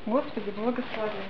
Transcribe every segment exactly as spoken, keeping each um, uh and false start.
Господи, благослови.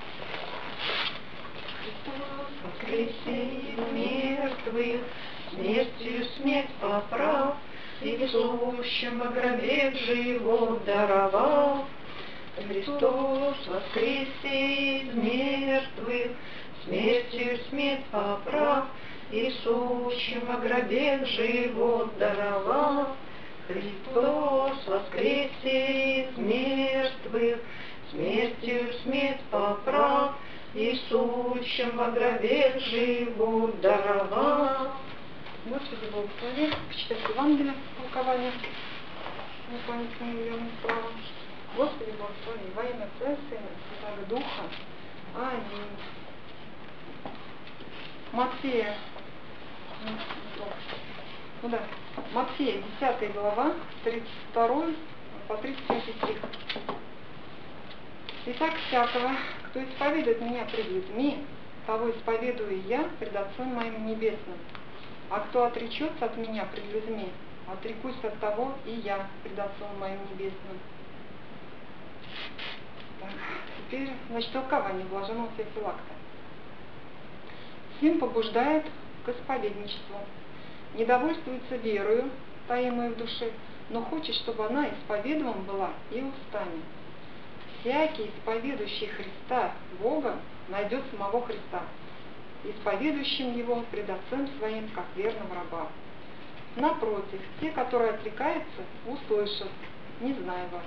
Христос воскресе из мертвых, смертью смерть поправ, и в сущем во гробе живот даровал. Христос воскресе из мертвых, смертью смерть поправ, и в сущем во гробе живот даровал. Христос воскресе из мертвых, смертью смерть поправ, и сущем во гробе живот даровал. Господи, благослови. Почитать Евангелие, толкование. Не память не верным правом. Господи, благослови. Во имя Отца и Сына и Святаго Духа. Аминь. Матфея. Ну да. Матфея, десятая глава, тридцать второй по тридцать третий стих. Итак, всякого, кто исповедует меня пред людьми, того исповедую и я пред Отцом моим небесным. А кто отречется от меня пред людьми, отрекусь от того и я пред Отцом моим небесным. Так, теперь, значит, толкование блаженного Феофилакта. Сын побуждает к исповедничеству, не довольствуется верою, таимой в душе, но хочет, чтобы она исповедуема была и устами. Всякий, исповедующий Христа, Бога, найдет самого Христа, исповедующим Его пред Отцем Своим, как верного раба. Напротив, те, которые отрекаются, услышат: не знаю вас.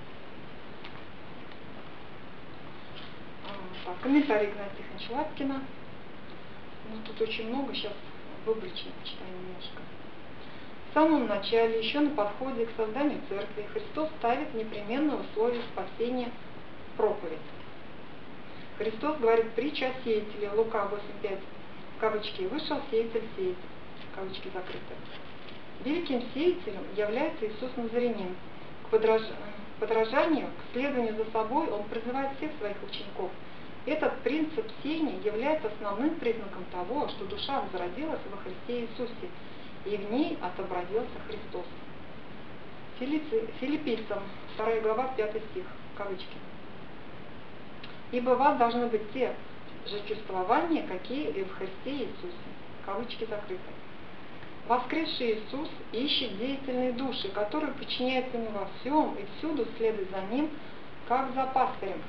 А, так, комментарий Игнатия Тихоновича Лапкина. Ну, тут очень много, сейчас выборочно почитаем немножко. В самом начале, еще на подходе к созданию церкви, Христос ставит непременное условие спасения – проповедь. Христос говорит притча о сеятеле, Лука восемь пять, кавычки, «Вышел сеятель сеять», кавычки закрыты. Великим сеятелем является Иисус Назарянин. К подорож... подражанию, к следованию за собой Он призывает всех своих учеников. Этот принцип сеяния является основным признаком того, что душа возродилась во Христе Иисусе, и в ней отобразился Христос. Филиппийцам, вторая глава, пятый стих, кавычки. «Ибо у вас должны быть те же чувствования, какие и в Христе Иисусе», кавычки закрыты. Воскресший Иисус ищет деятельные души, которые подчиняются Ему во всем и всюду следуют за Ним, как за пастырем.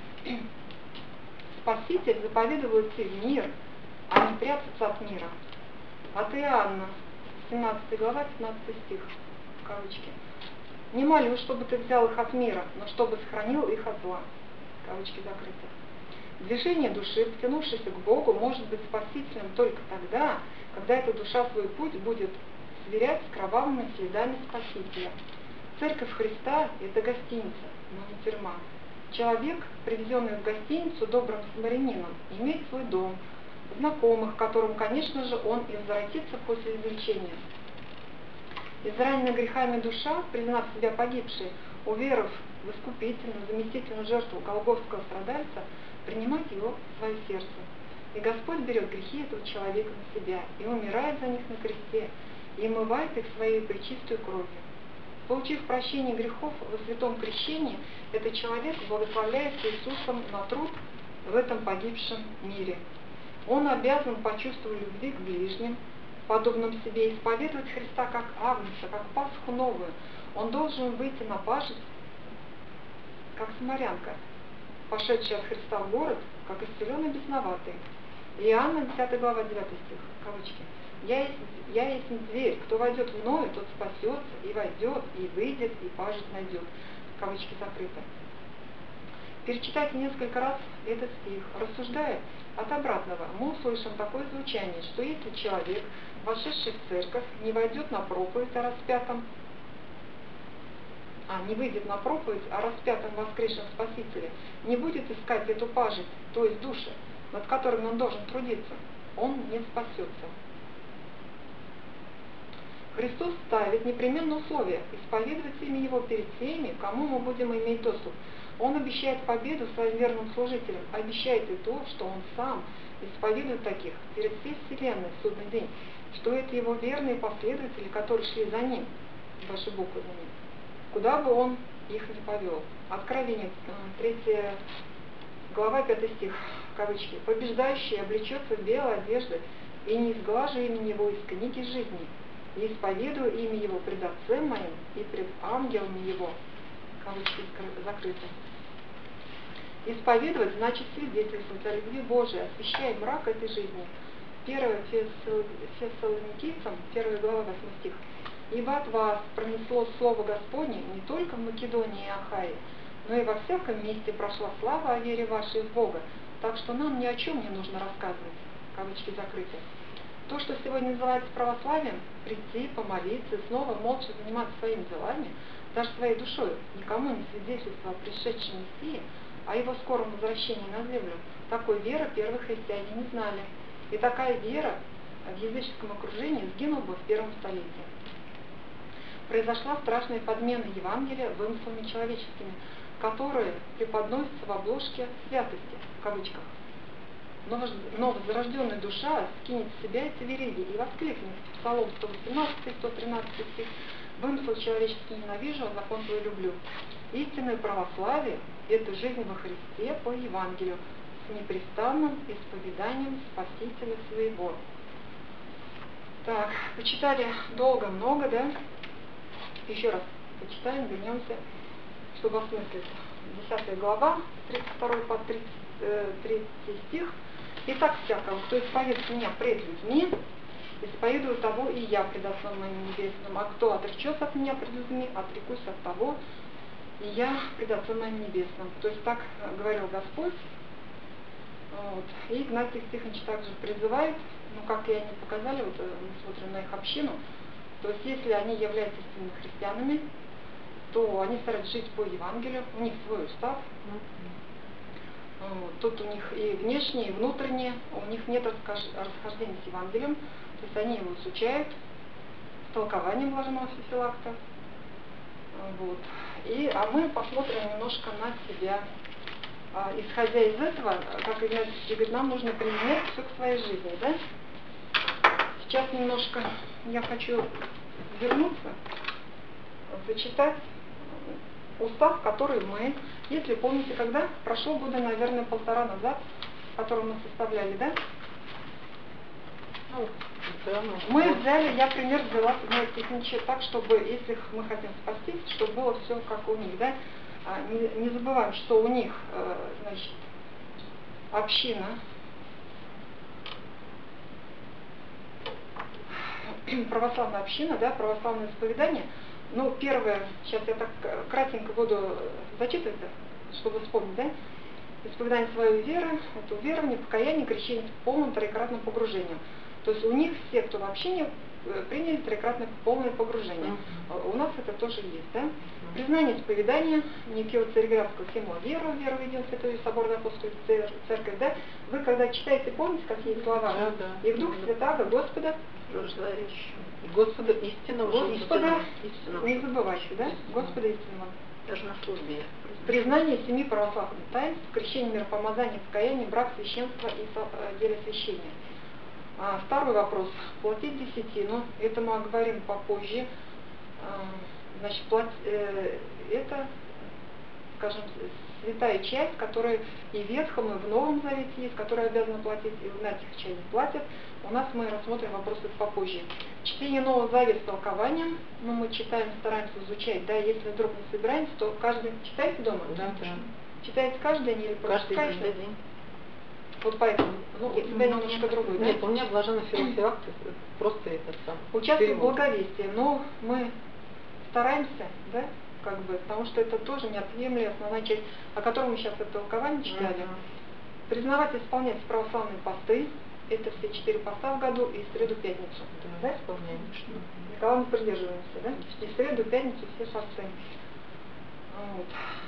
Спаситель заповедовал идти в мир, а не прятаться от мира. От Иоанна, семнадцатая глава, пятнадцатый стих, кавычки. «Не молю, чтобы ты взял их от мира, но чтобы сохранил их от зла», кавычки закрыты. Движение души, потянувшейся к Богу, может быть спасительным только тогда, когда эта душа свой путь будет сверять с кровавыми следами Спасителя. Церковь Христа – это гостиница, но не тюрьма. Человек, привезенный в гостиницу добрым самарянином, имеет свой дом, знакомых, которым, конечно же, он и возвратится после излечения. Израненная грехами душа, признав себя погибшей, уверовав в искупительную, заместительную жертву голгофского страдальца, принимает его в свое сердце. И Господь берет грехи этого человека на себя и умирает за них на кресте, и омывает их своей пречистой кровью. Получив прощение грехов во святом крещении, этот человек благословляется Иисусом на труд в этом погибшем мире. Он обязан по чувству любви к ближним, подобным себе, исповедовать Христа как Агнца, как Пасху новую. Он должен выйти на пажить, как самарянка, пошедшая от Христа в город, как исцеленный бесноватый. Иоанна, десятая глава, девятый стих, кавычки. «Я есть, я есть дверь, кто войдет мною, тот спасется, и войдет, и выйдет, и пажить найдет», кавычки закрыты. Перечитайте несколько раз этот стих. Рассуждая от обратного, мы услышим такое звучание, что если человек, вошедший в церковь, не войдет на проповедь о распятом, а не выйдет на проповедь о распятом воскресшем Спасителе, не будет искать эту пажить, то есть души, над которыми он должен трудиться, он не спасется. Христос ставит непременное условие – исповедовать имя Его перед теми, кому мы будем иметь доступ. Он обещает победу своим верным служителям, обещает и то, что Он сам исповедует таких перед всей вселенной в судный день, что это Его верные последователи, которые шли за Ним, ваши буквы за Ним. Куда бы Он их не повел. Откровение, третья глава, пятый стих, кавычки. Побеждающий облечется в белой одежды, и не изглажу имя его из книги жизни, и исповедую имя его пред Отцем моим и пред ангелами его, кавычки закрыты. Исповедовать значит свидетельствовать о любви Божией, освящая мрак этой жизни. первое Фессалоникийцам, первая глава, восьмой стих. Ибо от вас пронесло слово Господне не только в Македонии и Ахае, но и во всяком месте прошла слава о вере вашей в Бога, так что нам ни о чем не нужно рассказывать, кавычки закрыты. То, что сегодня называется православием, прийти, помолиться и снова молча заниматься своими делами, даже своей душой, никому не свидетельство о пришедшем Мессии, о его скором возвращении на землю, такой веры первые христиане не знали. И такая вера в языческом окружении сгинула бы в первом столетии. Произошла страшная подмена Евангелия вымыслами человеческими, которые преподносятся в обложке святости, в кавычках. Но возрожденная душа скинет с себя эти вериги и воскликнет Псалом сто восемнадцатый, сто тринадцатый стих: «Вымысл человеческий ненавижу, а закон твой люблю». Истинное православие – это жизнь во Христе по Евангелию с непрестанным исповеданием Спасителя своего. Так, почитали долго, много, да? Еще раз почитаем, вернемся, чтобы осмыслить. десятая глава, тридцать второй по тридцать третий стих. «Итак, всякого, кто исповедует меня пред людьми, исповедую того и я пред Отцом моим небесным, а кто отречется от меня пред людьми, отрекусь от того и я пред Отцом моим небесным». То есть так говорил Господь. Вот. И Игнатий Тихонович также призывает, ну как и они показали, вот мы смотрим на их общину, то есть если они являются истинными христианами, то они стараются жить по Евангелию, у них свой устав. Вот. Тут у них и внешнее, и внутреннее, у них нет расхождения с Евангелием, то есть они его изучают с толкованием блаженного Феофилакта. Вот. И, а мы посмотрим немножко на себя. А, исходя из этого, как Игнатий говорит, нам нужно применять все к своей жизни. Да? Сейчас немножко я хочу вернуться, зачитать устав, который мы, если помните, когда, прошло года, наверное, полтора назад, который мы составляли, да? Ну, да, мы вот. взяли, я пример взяла Тихоновича так, чтобы, если мы хотим спастись, чтобы было все как у них, да? А, не, не забываем, что у них, э, значит, община, православная община, да, православное исповедание. Ну, первое, сейчас я так кратенько буду зачитывать, чтобы вспомнить, да? Исповедание своей веры, это уверование, покаяние, крещение в полном троекратном погружении. То есть у них все, кто в общине, приняли троекратное полное погружение. Uh-huh. У нас это тоже есть, да? Uh-huh. Признание исповедания некого цареградского символа веру, веру в единую святую соборную апостольскую церковь, да? Вы когда читаете, помните, какие слова? Да, да. И в Дух Святаго Господа, Господа истинного, Господа, истинного. Не забывайте, да? Истинного. Господа истинного. Даже на службе. Признание семи православных таинств, крещение, миропомазание, покаяние, брак, священство и дело священия. А, второй вопрос. Платить десятину. Это мы оговорим попозже. А, значит, плат, э, это, скажем, святая часть, которая и в Ветхом, и в Новом Завете есть, которая обязана платить, и в Игнатьевых часть платят. У нас мы рассмотрим вопросы попозже. Чтение Нового Завета с толкованием. Ну, мы читаем, стараемся изучать, да, если вдруг не собираемся, то каждый читаете дома? Да, да. Читаете каждый день или каждый каждый день? день. Вот поэтому, ну, у тебя ну, немножко другой, да? Нет, у меня блаженный Феофилакт, просто этот сам. Участвуем в благовестии, но мы стараемся, да, как бы, потому что это тоже неотъемлемая основная часть, о которой мы сейчас это толкование читали. Uh-huh. Признавать и исполнять православные посты, это все четыре поста в году, и среду, пятницу. Да, да? исполняем. Никого мы придерживаемся, да? И среду, пятницу все посты. Вот.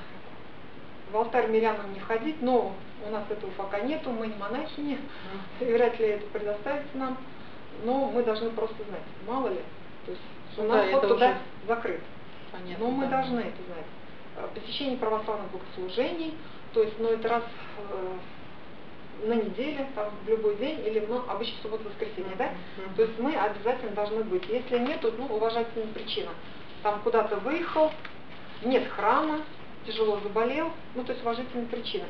В алтарь мирянам не ходить, но у нас этого пока нету, мы не монахини, mm-hmm. и вряд ли это предоставится нам, но мы должны просто знать, мало ли, то есть у нас да, вот туда уже... закрыт, Понятно, но мы да. должны это знать. Посещение православных богослужений, то есть, ну, это раз э, на неделе, там, в любой день, или, ну, обычно в субботу-воскресенье, mm-hmm. да, mm-hmm. то есть мы обязательно должны быть, если нет, то, ну, уважительная причина, там куда-то выехал, нет храма, тяжело заболел, ну то есть уважительные причины.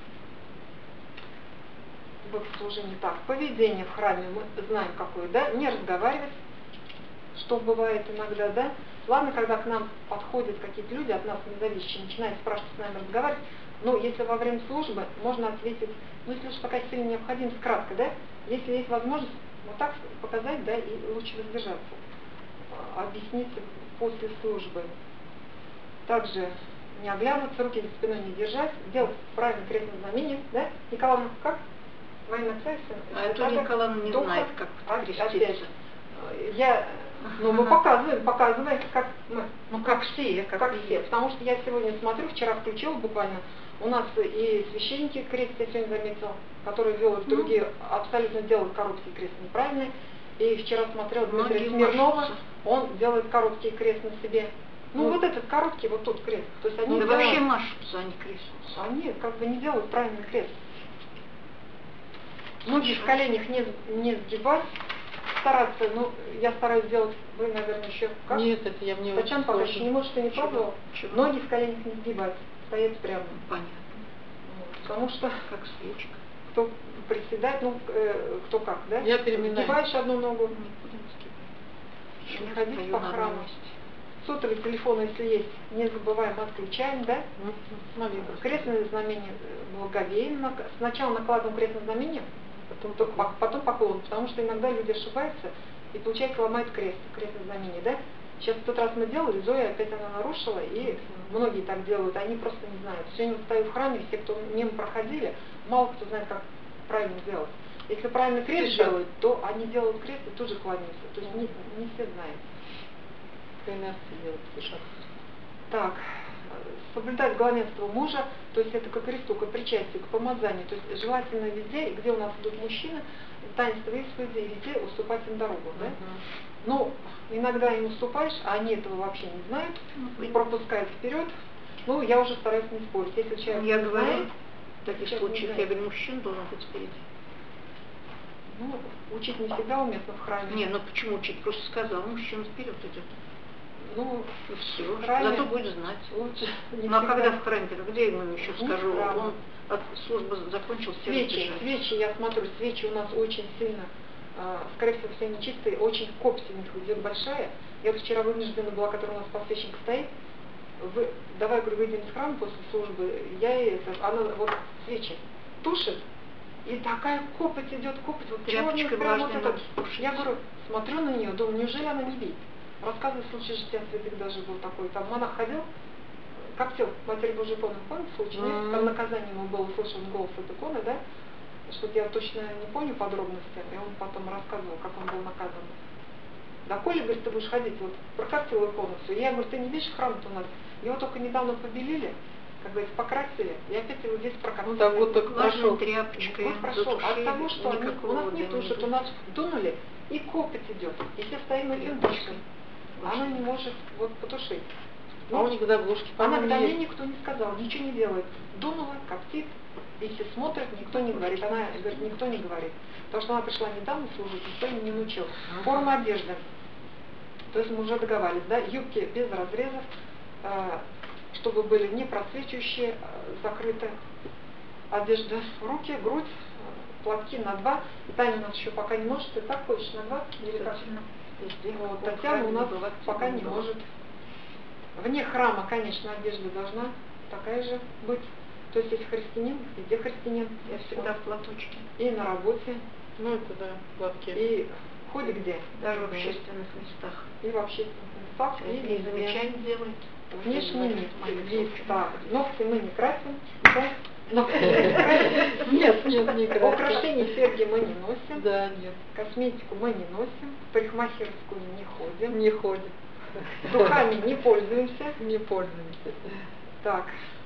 Богослужение. Так, поведение в храме мы знаем какое, да, не разговаривать, что бывает иногда, да. Ладно, когда к нам подходят какие-то люди, от нас независящие, начинают спрашивать с нами разговаривать, но если во время службы можно ответить, ну если уж такая сильная необходимость, кратко, да, если есть возможность вот так показать, да, и лучше воздержаться, объяснить после службы. Также не оглядываться, руки за спиной не держать, делать правильно крестное знамение, да, Николаевна, как? Во имя Отца и Сына. А это Николаевна не Духа, знает, как опять. креститься. Я, ну мы показываем, показываем, как мы. Ну как все, как, Как все. все. Потому что я сегодня смотрю, вчера включила буквально, у нас и священники крест, я сегодня заметила, которые делают Ну. другие, абсолютно делают короткий крест неправильный. И вчера смотрела Дмитрия Многие Смирнова, машутся. он делает короткий крест на себе. Ну, Ну. вот этот короткий, вот тут крест. То есть они Да делают, вообще машутся, они крестятся. они как бы не делают правильный крест. Ноги в коленях не, не сгибать, стараться, ну, я стараюсь делать, вы, наверное, еще как? Нет, это я мне Татьяна очень пока сложно. еще не может, ты не Чего? пробовала? Чего? Ноги в коленях не сгибать, стоять прямо. Понятно. Вот, потому что Как свечка. кто приседает, ну, э, кто как, да? Я переминаюсь. Сгибаешь одну ногу, Никуда не сгибаю. не Я ходить стою по на одном храму. месте. Сотовый телефон, если есть, не забываем, отключаем, да? Мгм. На вибрацию. Крестное знамение э, благовейно. Сначала накладываем крестное знамение, Потом потом, поклон. потом поклон, потому что иногда люди ошибаются и, получается, ломают крест, крестное знамение, да? Сейчас в тот раз мы делали, Зоя опять она нарушила, и многие так делают, они просто не знают. Сегодня вот стою в храме, все, кто мимо проходили, мало кто знает, как правильно сделать. Если правильно крест Спешат. делают, то они делают крест и тут же кланяются. То есть не, не все знают. По инерции делать, спешат. Так, соблюдать главенство мужа, то есть это к кресту, к причастию, к помазанию. То есть желательно везде, где у нас идут мужчины, таинство исповеди, везде уступать им дорогу. Да? Мгм. Ну, иногда им уступаешь, а они этого вообще не знают, Ну, и пропускают вперед. Ну, я уже стараюсь не спорить. Если человек Я не говорю, знает, в таких человек не случаях, я знает. говорю, мужчина должен быть впереди. Ну, учить не всегда уместно в храме. Не, ну почему учить? Просто сказал, мужчина вперед идет. Ну, И все. в храме Зато будет знать. лучше не Ну а всегда. когда в храме, где ему еще Не скажу, в храме. он от службы закончил, все Свечи, разбежались. свечи, я смотрю, свечи у нас очень сильно, э, скорее всего, все нечистые, очень копоть у них идет большая. Я вот вчера вынуждена была, которая у нас подсвечник стоит, вы, давай, говорю, выйдем из храма после службы, я ей это, она вот свечи тушит, и такая копоть идет, копоть, вот Тряпочкой черная, прям вот влажной это. надо тушить. Я говорю, смотрю на нее, думаю, неужели она не видит? Рассказываю случай жития святых, даже был такой, там монах ходил, коптил Матерь Божию икону, помните случай, нет? М. Там наказание ему было, слышал голос от иконы, да? Что-то я точно не помню подробности, и он потом рассказывал, как он был наказан. Да, Коля, говорит, ты будешь ходить, вот, прокоптил икону все. И я говорю, ты не видишь, храм-то у нас, его только недавно побелили, как говорится, покрасили, и опять его здесь прокоптили. Ну да, вот так Влажной прошел. тряпочкой. Вот прошел. От того, что они, у нас не тушат, у нас дунули, и копоть идет. И все стоим на финдочках. Она не может вот потушить. А он никогда в ложке, Она по-моему, когда не мне ест. никто не сказал, ничего не делает. Дунула, коптит, и все смотрят, никто не говорит. Она говорит, никто не говорит. Потому что она пришла недавно служить, никто ее не научил. Форма одежды. То есть мы уже договаривались, да, юбки без разрезов, э, чтобы были не просвечивающие, э, закрыты. Одежда, руки, грудь, э, платки на два. Таня у нас еще пока не может. Ты так хочешь на два? Или как? Везде, Вот, в каком Татьяна у храме нас была, пока где не была. может. Вне храма, конечно, одежда должна такая же быть. То есть, если христианин, везде христианин. Я всегда в платочке. И на работе, Ну это да, платки. и хоть где. Даже в общественных местах. И в общественных местах, и Если везде. замечание делает. Внешний говорят, вид, мои вид, слушают. так. Ногти мы не красим, да? Ногти мы не красим. Нет, нет, не красим. Украшений, серьги мы не носим. Да, нет. Косметику мы не носим. В парикмахерскую не ходим. Не ходит. Духами не пользуемся. Не пользуемся. Так,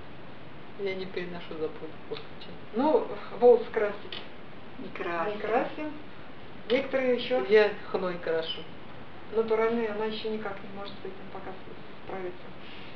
Я не переношу запах. ну, волос красить Не не красим. красим. Некоторые еще Я хной крашу. натуральные, она еще никак не может с этим пока справиться.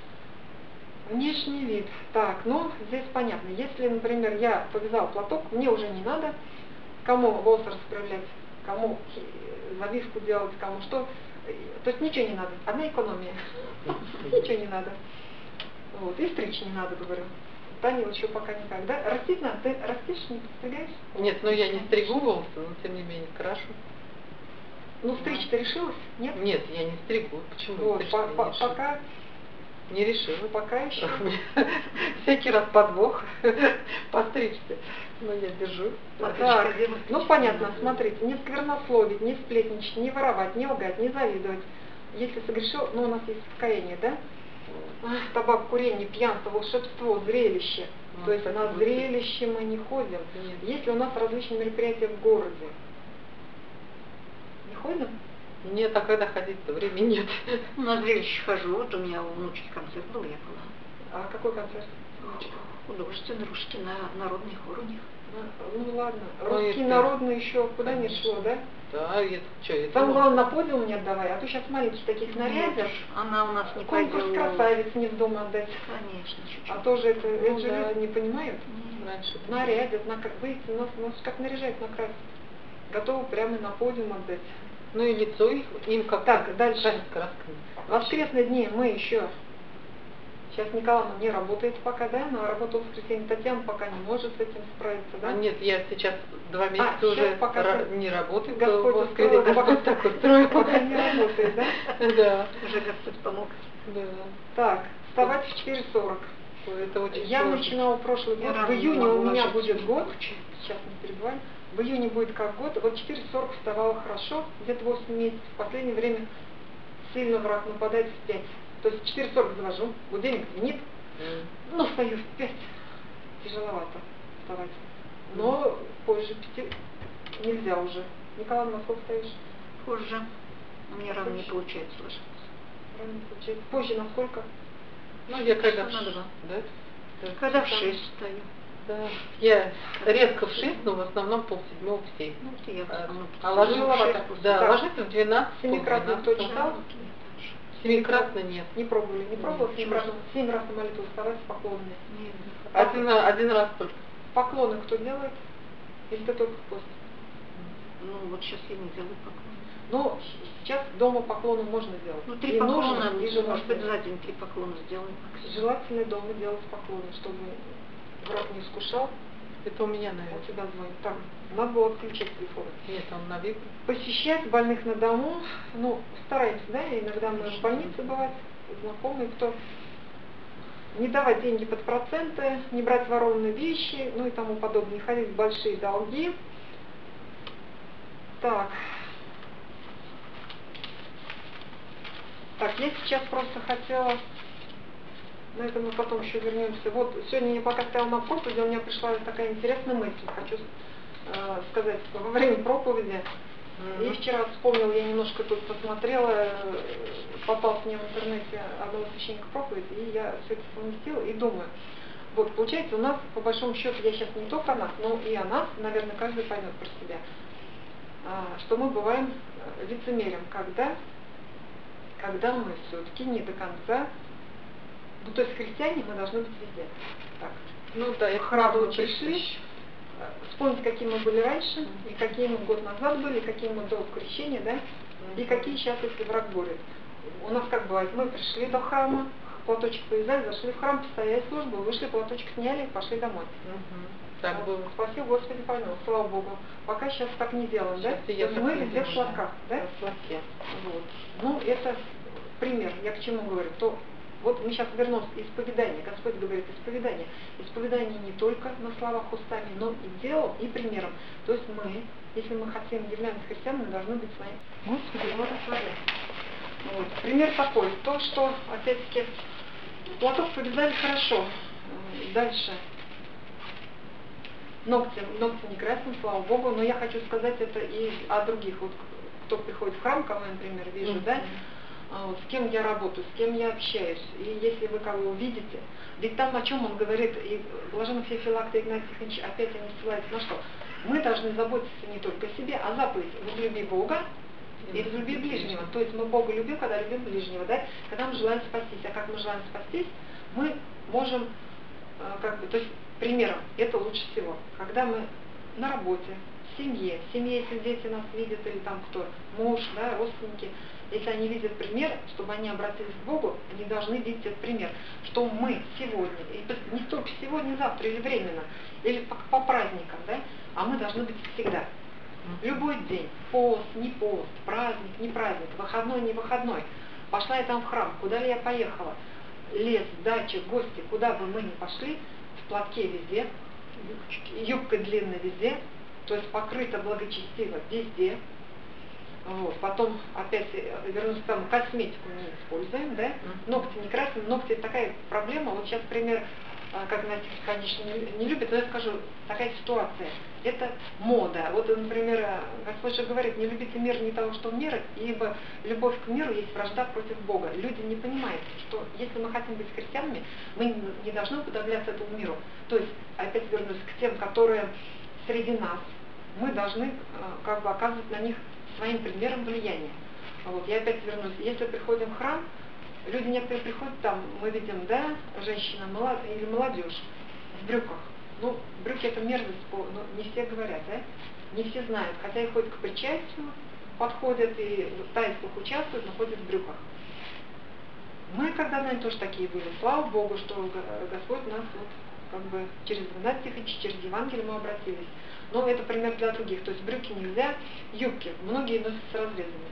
Внешний вид. Так, ну, здесь понятно. Если, например, я повязала платок, мне уже не надо, кому волосы расправлять, кому завивку делать, кому что. То есть ничего не надо. Одна экономия. Ничего не надо. Вот, и стричь не надо, говорю. Танил еще пока никак, да? Растить надо, ты растишь, не подстригаешь? Нет, ну я не стригу волосы, но тем не менее крашу. Ну, стричь-то решилась? Нет? Нет, я не стригу. Почему? Вот, Стричь по- я по- не решила. пока, Не решила. пока еще. Всякий раз подвох. Постричься. Но я держу. Так, ну понятно, смотрите, не сквернословить, не сплетничать, не воровать, не лгать, не завидовать. Если согрешил, ну у нас есть покаяние, да? Ах, табак, курение, пьянство, волшебство, зрелище. Ну, То есть кстати, на вот зрелище мы не ходим. Нет. Если у нас различные мероприятия в городе, не ходим? Нет, а когда ходить-то времени нет. На зрелище хожу, вот у меня у внучки концерт был, я была. А какой концерт? Художественный русский на народный хор у них. Ну, ну ладно, Ну, русский если- народный еще куда не Конечно. шло, да? Да, это что, это Самое можно. главное, на подиум не отдавай, а то сейчас маленьких таких нарядишь. Нет, она у нас не Конкурс пойдет. красавиц не в дом отдать. Конечно, чуть-чуть. А тоже это, это Ну же да. люди не понимают. Раньше. Нарядят, на, выйти, нас, нас как наряжать, накрасить. Готовы прямо на подиум отдать. Ну и лицо их, им как Так, дальше. красками. В воскресные дни мы еще... Сейчас Николаевна не работает пока, да? Но работа в воскресенье. Татьяна пока не может с этим справиться, да? А нет, я сейчас два месяца сейчас уже пока ра- ты- не работаю. Господь в устроил, воскресенье. пока, Господь так устроил. пока не работает, да? Да. Уже Господь помог. Да. Так, вставать в четыре сорок. Ой, это очень Я сложно. начинала прошлый Я год, рано в не июне у могу меня ложиться. будет год, сейчас не перебиваем, в июне будет как год, вот четыре сорок вставала хорошо, где-то восемь месяцев, в последнее время сильно враг нападает в пять. То есть в четыре сорок завожу, будильник звенит, М. но встаю в пять. Тяжеловато вставать. Но позже пяти нельзя уже. Николай, на сколько встаешь? Позже. У меня рано не получается ложиться. Рано получается. Позже на сколько? Ну, я когда в Часа на ш- два. да? Да. Когда в шесть встаю. Да. Я редко в шесть, но в основном полседьмого в семь. Ну, вот и я в А, основном а после ложиться, шесть, Тяжеловато. после- да, Да. ложиться в двенадцать. Семикратно полдвенадцатого. точно Да, стал? вот и я так же. Семикратно нет. Не пробовали, не пробовала Нет. семь раз, семь раз на молитву вставать с поклонами. Нет. Один, один раз только. Поклоны кто делает? Или ты только в пост? Ну, вот сейчас я не делаю поклон. Ну, сейчас дома поклоны можно делать. Ну, три И поклона, нужно, и может быть, желательно. за день три поклона сделаем. Желательно дома делать поклоны, чтобы враг не искушал. Это у меня, Он наверное. тебя звонит. Так, надо было отключить телефон. Нет, он на вид. Посещать больных на дому, ну, стараемся, да, иногда мы в больнице бывать, знакомые, кто не давать деньги под проценты, не брать ворованные вещи, ну и тому подобное, не ходить в большие долги. Так. Так, я сейчас просто хотела, на это мы потом еще вернемся. Вот сегодня я пока стояла на проповеди, у меня пришла такая интересная мысль, хочу э, сказать, во время проповеди. И вчера вспомнила, я немножко тут посмотрела, э, попалась мне в интернете одного священника проповедь, и я все это совместила и думаю, вот получается у нас, по большому счету, я сейчас не только о нас, но и о нас, наверное, каждый поймет про себя, а, что мы бываем лицемерем, когда, когда мы все-таки не до конца, ну то есть христиане мы должны быть везде. Так. Ну да, я В храм мы учиться пришли, еще. вспомнить, какие мы были раньше, и какие мы год назад были, и какие мы до крещения, да, и какие сейчас, если враг борет. У нас как бывает, мы пришли до храма, платочек повязали, зашли в храм, постояли службу, вышли, платочек сняли, пошли домой. Мгм. Так Вот, было. Спасибо, Господи, помилуй, слава Богу. Пока сейчас так не делаем, да? Сейчас и я То есть так мы не везде в делаю, шлаках, да? В шлаке. Вот. Ну, это пример, я к чему говорю, то вот мы сейчас вернемся, исповедание, Господь говорит, исповедание. Исповедание не только на словах устами, но и делом, и примером. То есть мы, если мы хотим являться христианами, должны быть своими. Господи, благослови. Вот. Пример такой, то, что, опять-таки, платок повязали хорошо. Дальше. Ногти, ногти не красим, слава Богу, но я хочу сказать это и о других, вот кто приходит в храм, кого я, например, вижу, Мгм. да, а вот, с кем я работаю, с кем я общаюсь, и если вы кого увидите, ведь там о чем он говорит, и блаженный Феофилакт и Игнатий Тихонович, опять они ссылаются на что? Мы должны заботиться не только о себе, а заповедь возлюби Бога и возлюби ближнего. То есть мы Бога любим, когда любим ближнего, да, когда мы желаем спастись. А как мы желаем спастись, мы можем, э, как бы, то есть примером, это лучше всего, когда мы на работе, в семье, в семье, если дети нас видят, или там кто, муж, да, родственники, Если они видят пример, чтобы они обратились к Богу, они должны видеть этот пример, что мы сегодня, и не столько сегодня, завтра или временно, или по, по праздникам, да, а мы должны быть всегда. Любой день, пост, не пост, праздник, не праздник, выходной, не выходной. Пошла я там в храм, куда ли я поехала, лес, дача, гости, куда бы мы ни пошли, в платке везде, юбка длинная везде, то есть покрыта благочестиво везде. Вот. Потом опять вернусь к тому, косметику не используем, да? Ногти не красим, ногти это такая проблема. Вот сейчас пример, как Настя, конечно, не любит, но я скажу, такая ситуация. Это мода. Вот, например, Господь же говорит, не любите мир не того, что мир, ибо любовь к миру есть вражда против Бога. Люди не понимают, что если мы хотим быть христианами, мы не должны уподобляться этому миру. То есть, опять вернусь к тем, которые среди нас, мы должны как бы оказывать на них своим примером влияния. Вот, я опять вернусь. Если приходим в храм, люди некоторые приходят, там мы видим, да, женщина молод... или молодежь в брюках. Ну, брюки это мерзость, ну, не все говорят, да? Не все знают, хотя и ходят к причастию, подходят и в таинствах участвуют, но ходят в брюках. Мы когда-то тоже такие были. Слава Богу, что Господь нас вот как бы через двенадцать тысяч, через Евангелие мы обратились. Но это пример для других. То есть брюки нельзя, юбки. Многие носят с разрезами.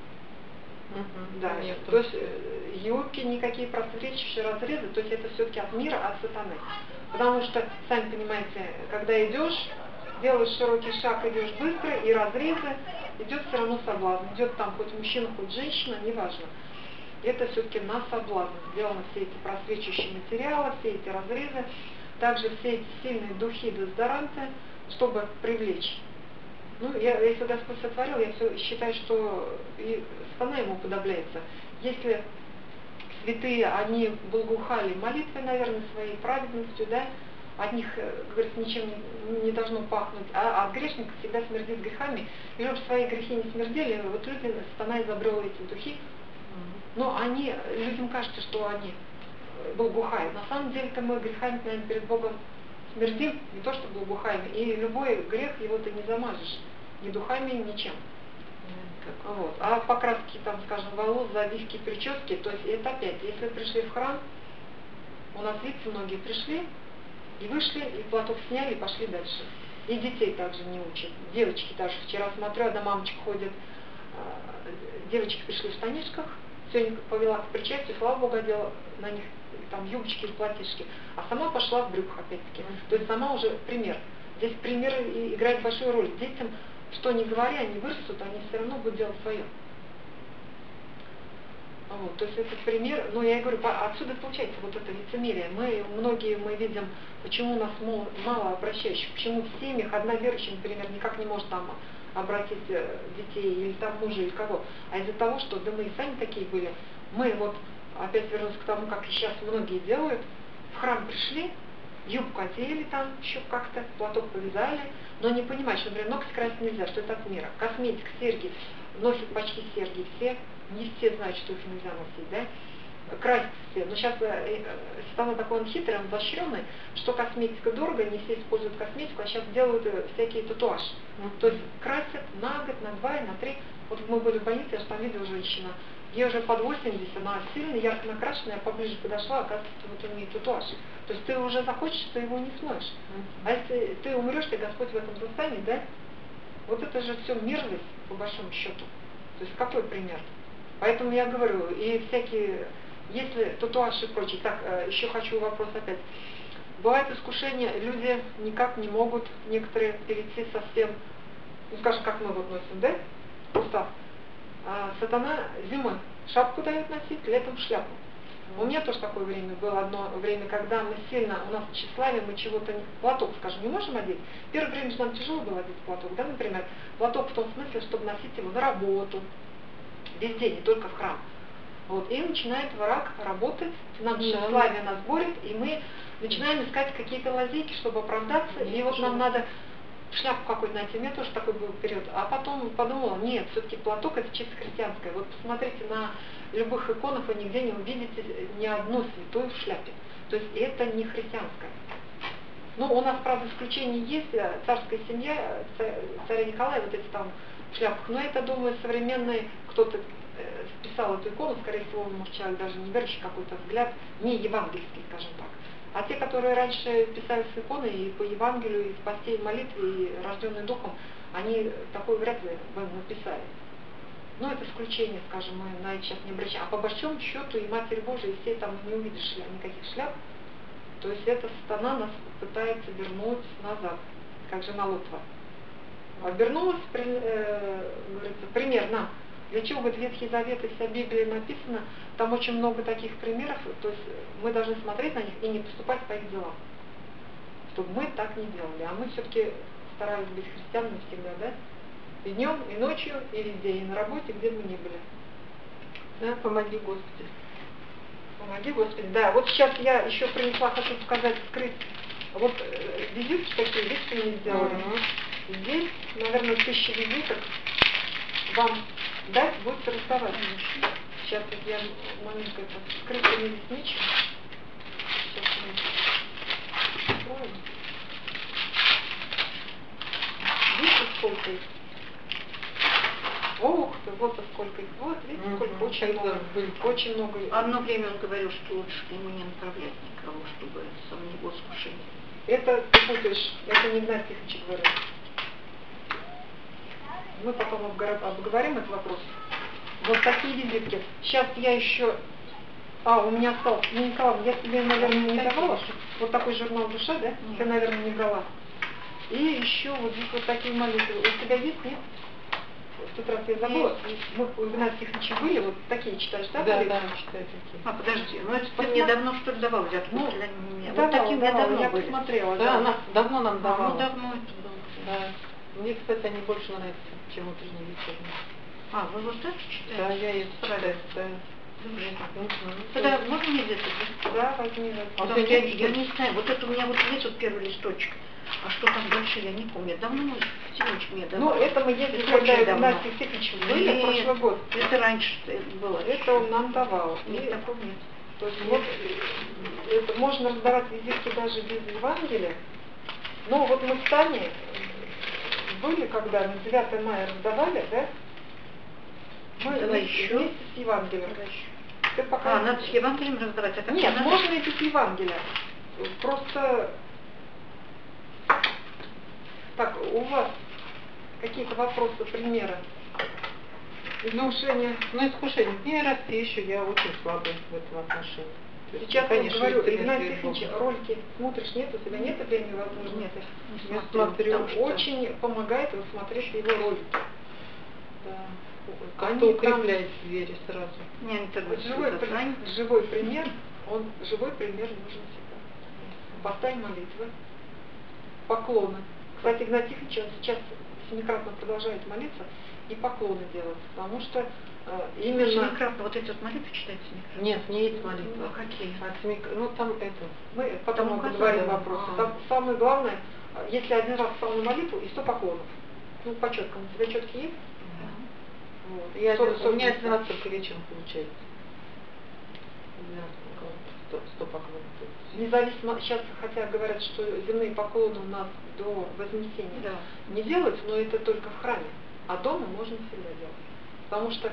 Угу, да, понятно. то есть юбки, никакие просвечивающие разрезы, то есть это все-таки от мира, от сатаны. Потому что, сами понимаете, когда идешь, делаешь широкий шаг, идешь быстро, и разрезы, идет все равно соблазн. Идет там хоть мужчина, хоть женщина, неважно. Это все-таки на соблазн. Сделаны все эти просвечивающие материалы, все эти разрезы, также все эти сильные духи, дезодоранты, чтобы привлечь. Ну, я, если Господь сотворил, я все считаю, что и сатана ему уподобляется. Если святые, они благоухали молитвой, наверное, своей праведностью, да, от них, говорится, ничем не должно пахнуть, а от грешника всегда смердит грехами. И чтобы свои грехи не смердели, вот люди, сатана изобрел эти духи, но они, людям кажется, что они благоухают. На самом деле-то мы грехами, наверное, перед Богом смердим, не то что благоухаем, и любой грех его ты не замажешь, ни духами, ничем. Вот. А покраски, там, скажем, волос, завивки, прически, то есть это опять, если пришли в храм, у нас лица многие пришли, и вышли, и платок сняли, и пошли дальше. И детей также не учат. Девочки даже, вчера смотрю, одна мамочка ходит, девочки пришли в штанишках, сегодня повела к причастию, слава Богу, одела на них там юбочки и платьишки, а сама пошла в брюках опять-таки. То есть сама уже пример. Здесь пример играет большую роль. Детям, что не говоря, они вырастут, они все равно будут делать свое. Вот, то есть этот пример, ну я и говорю, отсюда получается вот это лицемерие. Мы, многие мы видим, почему у нас мало обращающих, почему в семьях одна верующая, например, никак не может там обратить детей или там мужа или кого, а из-за того, что да мы и сами такие были, мы вот, опять вернусь к тому, как сейчас многие делают, в храм пришли, юбку одели там еще как-то, платок повязали, но не понимают, что, например, ногти красить нельзя, что это от мира. Косметика, серьги, носят почти серьги все, не все знают, что их нельзя носить, да? Красить все. Но сейчас э, сатана такой он хитрый, он изощренный, что косметика дорого, не все используют косметику, а сейчас делают э, всякие татуажи. Mm-hmm. То есть красят на год, на два, на три. Вот мы были в больнице, я же там видела женщина, ей уже под восемьдесят, она сильно ярко накрашенная, я поближе подошла, оказывается, вот у нее татуаж. То есть ты уже захочешь, ты его не смоешь. Mm-hmm. А если ты умрешь, ты Господь в этом застанет, да? Вот это же все мерзость, по большому счету. То есть какой пример? Поэтому я говорю, и всякие, если татуаж и прочее. Так, еще хочу вопрос опять. Бывает искушение, люди никак не могут, некоторые, перейти совсем, ну скажем, как мы вот носим, да, устав. А сатана зимой шапку дает носить, летом шляпу. У меня тоже такое время было, одно время, когда мы сильно, у нас тщеславие, мы чего-то, не, платок, скажем, не можем одеть. Первое время же нам тяжело было одеть платок, да, например, платок в том смысле, чтобы носить его на работу, везде, не только в храм. Вот, и начинает враг работать, нам тщеславие нас борет, и мы начинаем искать какие-то лазейки, чтобы оправдаться, и вот нам надо шляпу какую-то найти. У меня тоже такой был период. А потом подумала, нет, все-таки платок это чисто христианское. Вот посмотрите, на любых иконах вы нигде не увидите ни одну святую в шляпе. То есть это не христианское. Ну, у нас, правда, исключения есть, царская семья, царя Николая, вот эти там в шляпах. Но это, думаю, современный кто-то написал эту икону, скорее всего, может, человек даже не верующий, какой-то взгляд, не евангельский, скажем так. А те, которые раньше писали с иконой и по Евангелию, и в посте, и молитве, и рожденные духом, они такой вряд ли бы написали. Ну, это исключение, скажем, мы на это сейчас не обращаем. А по большому счету и Матерь Божия, и все там не увидишь шляп, никаких шляп. То есть эта сатана нас пытается вернуть назад, как жена Лотва. Вернулась, при, э, говорится, пример нам. Для чего, говорит, Ветхий Завет и вся Библия написана, там очень много таких примеров, то есть мы должны смотреть на них и не поступать по их делам. Чтобы мы так не делали. А мы все-таки старались быть христианами всегда, да? И днем, и ночью, и везде, и на работе, где бы мы ни были. Да, помоги, Господи. Помоги, Господи. Да, вот сейчас я еще принесла, хочу показать, скрыть. Вот э, визитки такие, видите, мне сделали. Угу. Здесь, наверное, тысячи визиток вам дать, будете раздавать. Сейчас вот я маленько это скрыто не здесь ничего. Сейчас мы откроем. Видите, сколько их? Ох ты, вот сколько их. Вот, видите, Угу. сколько, очень много. Очень много. Одно время он говорил, что лучше к нему не направлять никого, чтобы сам его искушение. Это ты путаешь, это не Игнатий Тихонович говорил. Мы потом обговорим этот вопрос. Вот такие визитки. Сейчас я еще... А, у меня остался. Ну, Николай, я тебе, наверное, не давала. Вот такой журнал «Душа», да? Нет. Ты, наверное, не брала. И еще вот здесь вот такие молитвы. У тебя есть, нет? В тот раз я забыла. Мы у Игнатия Тихоновича были, вот такие читаешь, да? Да, молитвы? да, читаю такие. А, подожди, ну это ты Посмотри. мне давно что ли давал взятку? Ну, для меня? давала, Вот такие у меня давала, давно я были. посмотрела. Да, она давно нам А, давала. ну давно это было. Да. Мне, кстати, они больше нравятся, чем утренние вечерние. А, вы вот это читаете? Да, я их читаю, Правильно. да. Мгм. Мгм. Тогда можно мне взять это? Да, возьми. возьми. А Потому ты что я, нет, я что ли? не знаю, вот это у меня вот есть вот первый листочек. А что там дальше, я не помню. Давно Тимоч мне Ну, давал. это мы ездили, Это когда очень давно. Игнатий Тихонович были, Нет, прошлый год. это раньше было. Это он нам давал. Нет, И, такого нет. то есть вот э, это можно раздавать визитки даже без Евангелия. Но вот мы с Таней были, когда на девятое мая раздавали, да? Мы Давай вместе, еще. вместе с Евангелием. Давай еще. Ты пока... А, надо с Евангелием раздавать? А как Нет, надо? можно и без Евангелия. Просто... Так, у вас какие-то вопросы, примеры? Искушения? Ну, искушение. Не расти еще, я очень слабый в этом отношении. То есть, Сейчас конечно, я говорю, если Игнатий верить Богу. Тихонович, ролики смотришь, нет, у тебя нет времени, возможности? Нет, не Я смотрю. смотрю, потому что- Очень помогает вот смотреть его ролики. Да. Они Как-то там- укрепляет в вере сразу. Не, они так Вот живой, вот при- занят. живой пример, он живой пример нужен всегда. Поставь молитвы, поклоны. Кстати, Игнатий Тихонович, он сейчас семикратно продолжает молиться и поклоны делать, потому что э, именно... Семикратно, вот эти вот молитвы читайте семикратно? Нет, не есть молитва. Ну, а какие? А семик- Ну, там это... Мы потом Там обговорим указано. вопрос. А. Там самое главное, э, если один раз встал на молитву, и сто поклонов. Ну, по четкам. У тебя четки есть? Вот. Я Сто- один- сто у меня пятьдесят. один раз только вечером получается. двенадцать поклонов, сто, сто поклонов. Независимо, сейчас хотя говорят, что земные поклоны у нас до Вознесения Да. не делаются, но это только в храме. А дома можно всегда делать. Потому что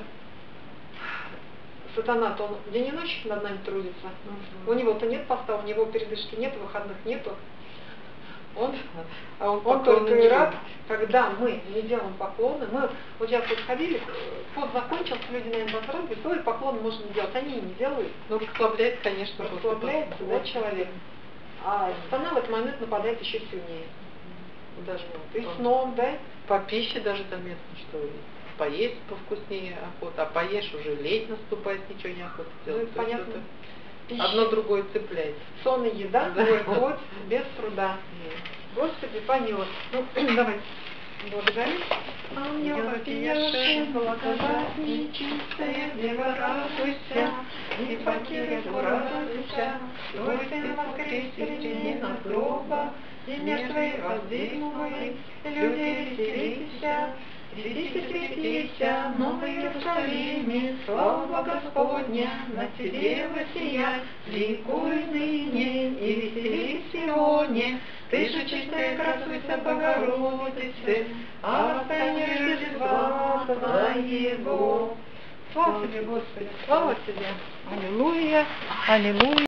сатана-то он день и ночь над нами трудится. Мгм. У него-то нет поста, у него передышки нет, выходных нету. Он, А он, он поклоны только не и рад, любит. когда мы не делаем поклоны. Мы вот сейчас вот ходили, пост закончился, люди, наверное, возрадовались, ой, поклоны можно не делать. Они и не делают. Ну, расслабляет, конечно. после Расслабляется, поста. да, Вот. человек. А сатана в этот момент нападает еще сильнее. Даже И вот, сном, да? по пище даже заметно, что и поесть повкуснее охота, а поешь уже лень наступает, ничего не охота Ну, делать. это То есть понятно. это Пища, одно другое цепляет. сон и еда, Да. выходит без труда. Господи, помилуй. Ну, давай. Благодарю. Ангел вопиявший, благодатней, чистая дева, радуйся, и покинет радуйся, твой сын воскрес среди нас гроба, и мир твой воздвигнувый, люди веселися, светися, светися, новый Иерусалиме, слава Господня на тебе воссия, ликуй ныне и веселись в Сионе, ты же чистая красуйся, Богородице, а восстание Рождества твоего. Слава тебе, Господи, слава тебе. Аллилуйя, аллилуйя.